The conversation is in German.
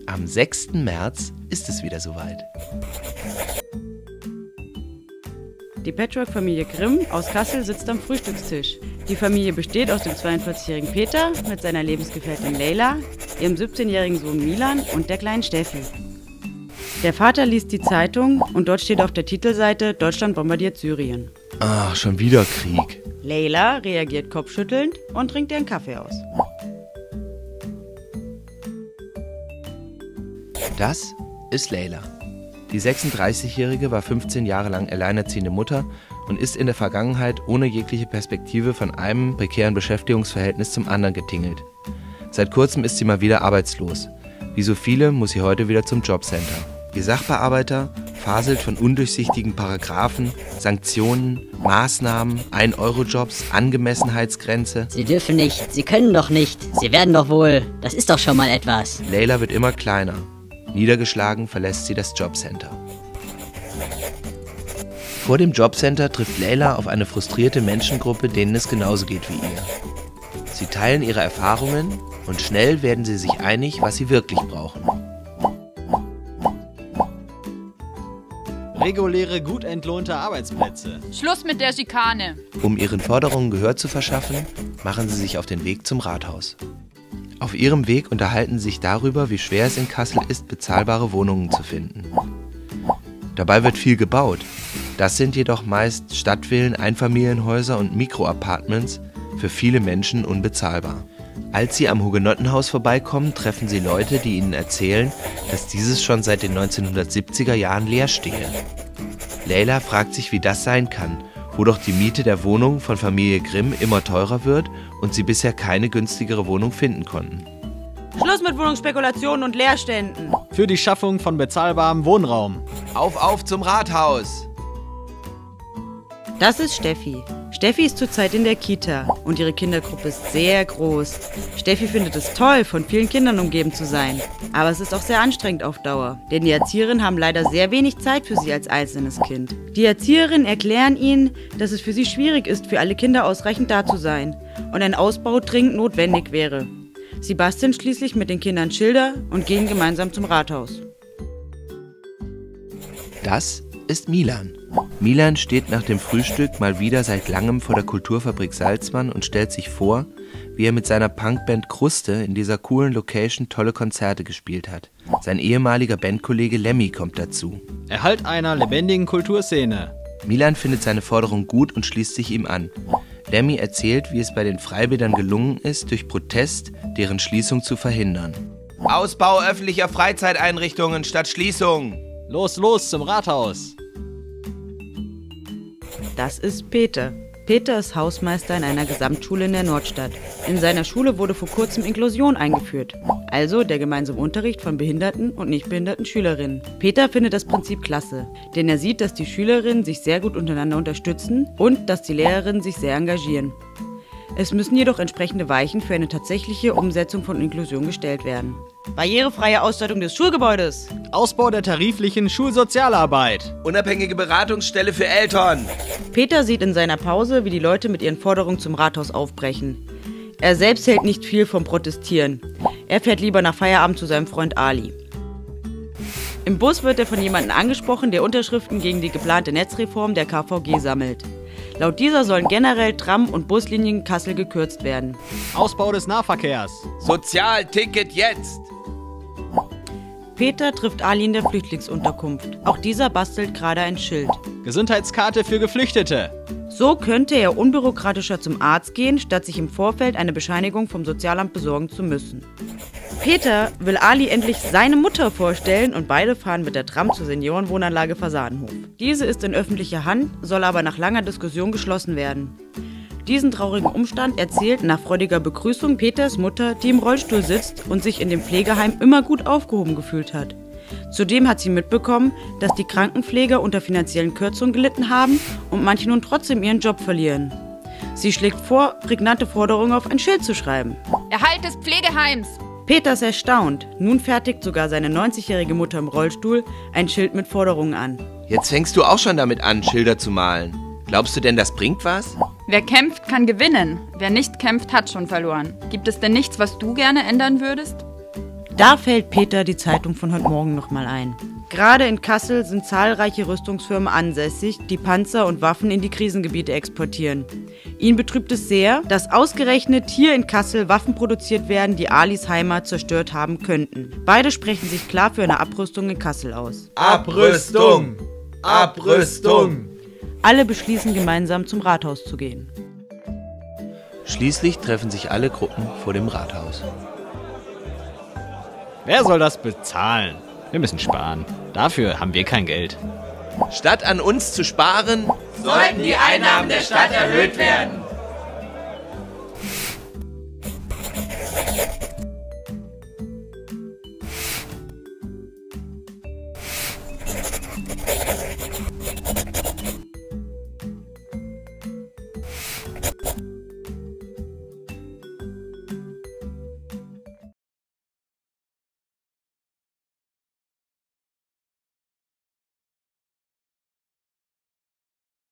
Am 6. März ist es wieder soweit. Die Patchwork-Familie Grimm aus Kassel sitzt am Frühstückstisch. Die Familie besteht aus dem 42-jährigen Peter mit seiner Lebensgefährtin Leila, ihrem 17-jährigen Sohn Milan und der kleinen Steffi. Der Vater liest die Zeitung und dort steht auf der Titelseite: Deutschland bombardiert Syrien. Ach, schon wieder Krieg. Leila reagiert kopfschüttelnd und trinkt ihren Kaffee aus. Das ist Leila. Die 36-Jährige war 15 Jahre lang alleinerziehende Mutter und ist in der Vergangenheit ohne jegliche Perspektive von einem prekären Beschäftigungsverhältnis zum anderen getingelt. Seit kurzem ist sie mal wieder arbeitslos. Wie so viele muss sie heute wieder zum Jobcenter. Ihr Sachbearbeiter faselt von undurchsichtigen Paragraphen, Sanktionen, Maßnahmen, 1-Euro-Jobs, Angemessenheitsgrenze. Sie dürfen nicht, Sie können doch nicht, Sie werden doch wohl, das ist doch schon mal etwas. Leila wird immer kleiner. Niedergeschlagen verlässt sie das Jobcenter. Vor dem Jobcenter trifft Leila auf eine frustrierte Menschengruppe, denen es genauso geht wie ihr. Sie teilen ihre Erfahrungen und schnell werden sie sich einig, was sie wirklich brauchen. Reguläre, gut entlohnte Arbeitsplätze. Schluss mit der Schikane. Um ihren Forderungen Gehör zu verschaffen, machen sie sich auf den Weg zum Rathaus. Auf ihrem Weg unterhalten sie sich darüber, wie schwer es in Kassel ist, bezahlbare Wohnungen zu finden. Dabei wird viel gebaut. Das sind jedoch meist Stadtvillen, Einfamilienhäuser und Mikroapartments, für viele Menschen unbezahlbar. Als sie am Hugenottenhaus vorbeikommen, treffen sie Leute, die ihnen erzählen, dass dieses schon seit den 1970er Jahren leer stehe. Leila fragt sich, wie das sein kann, wo doch die Miete der Wohnung von Familie Grimm immer teurer wird und sie bisher keine günstigere Wohnung finden konnten. Schluss mit Wohnungsspekulationen und Leerständen. Für die Schaffung von bezahlbarem Wohnraum. Auf zum Rathaus! Das ist Steffi. Steffi ist zurzeit in der Kita und ihre Kindergruppe ist sehr groß. Steffi findet es toll, von vielen Kindern umgeben zu sein. Aber es ist auch sehr anstrengend auf Dauer, denn die Erzieherinnen haben leider sehr wenig Zeit für sie als einzelnes Kind. Die Erzieherinnen erklären ihnen, dass es für sie schwierig ist, für alle Kinder ausreichend da zu sein und ein Ausbau dringend notwendig wäre. Sie basteln schließlich mit den Kindern Schilder und gehen gemeinsam zum Rathaus. Das ist Milan. Milan steht nach dem Frühstück mal wieder seit langem vor der Kulturfabrik Salzmann und stellt sich vor, wie er mit seiner Punkband Kruste in dieser coolen Location tolle Konzerte gespielt hat. Sein ehemaliger Bandkollege Lemmy kommt dazu. Erhalt einer lebendigen Kulturszene. Milan findet seine Forderung gut und schließt sich ihm an. Lemmy erzählt, wie es bei den Freibädern gelungen ist, durch Protest deren Schließung zu verhindern. Ausbau öffentlicher Freizeiteinrichtungen statt Schließung! Los, zum Rathaus! Das ist Peter. Peter ist Hausmeister in einer Gesamtschule in der Nordstadt. In seiner Schule wurde vor kurzem Inklusion eingeführt, also der gemeinsame Unterricht von behinderten und nicht behinderten Schülerinnen. Peter findet das Prinzip klasse, denn er sieht, dass die Schülerinnen sich sehr gut untereinander unterstützen und dass die Lehrerinnen sich sehr engagieren. Es müssen jedoch entsprechende Weichen für eine tatsächliche Umsetzung von Inklusion gestellt werden. Barrierefreie Ausstattung des Schulgebäudes. Ausbau der tariflichen Schulsozialarbeit. Unabhängige Beratungsstelle für Eltern. Peter sieht in seiner Pause, wie die Leute mit ihren Forderungen zum Rathaus aufbrechen. Er selbst hält nicht viel vom Protestieren. Er fährt lieber nach Feierabend zu seinem Freund Ali. Im Bus wird er von jemandem angesprochen, der Unterschriften gegen die geplante Netzreform der KVG sammelt. Laut dieser sollen generell Tram- und Buslinien in Kassel gekürzt werden. Ausbau des Nahverkehrs. Sozialticket jetzt! Peter trifft Ali in der Flüchtlingsunterkunft. Auch dieser bastelt gerade ein Schild. Gesundheitskarte für Geflüchtete. So könnte er unbürokratischer zum Arzt gehen, statt sich im Vorfeld eine Bescheinigung vom Sozialamt besorgen zu müssen. Peter will Ali endlich seine Mutter vorstellen und beide fahren mit der Tram zur Seniorenwohnanlage Fasanenhof. Diese ist in öffentlicher Hand, soll aber nach langer Diskussion geschlossen werden. Diesen traurigen Umstand erzählt nach freudiger Begrüßung Peters Mutter, die im Rollstuhl sitzt und sich in dem Pflegeheim immer gut aufgehoben gefühlt hat. Zudem hat sie mitbekommen, dass die Krankenpfleger unter finanziellen Kürzungen gelitten haben und manche nun trotzdem ihren Job verlieren. Sie schlägt vor, prägnante Forderungen auf ein Schild zu schreiben. Erhalt des Pflegeheims. Peter ist erstaunt. Nun fertigt sogar seine 90-jährige Mutter im Rollstuhl ein Schild mit Forderungen an. Jetzt fängst du auch schon damit an, Schilder zu malen. Glaubst du denn, das bringt was? Wer kämpft, kann gewinnen. Wer nicht kämpft, hat schon verloren. Gibt es denn nichts, was du gerne ändern würdest? Da fällt Peter die Zeitung von heute Morgen nochmal ein. Gerade in Kassel sind zahlreiche Rüstungsfirmen ansässig, die Panzer und Waffen in die Krisengebiete exportieren. Ihn betrübt es sehr, dass ausgerechnet hier in Kassel Waffen produziert werden, die Alis Heimat zerstört haben könnten. Beide sprechen sich klar für eine Abrüstung in Kassel aus. Abrüstung! Abrüstung! Alle beschließen gemeinsam zum Rathaus zu gehen. Schließlich treffen sich alle Gruppen vor dem Rathaus. Wer soll das bezahlen? Wir müssen sparen. Dafür haben wir kein Geld. Statt an uns zu sparen, Sollten die Einnahmen der Stadt erhöht werden?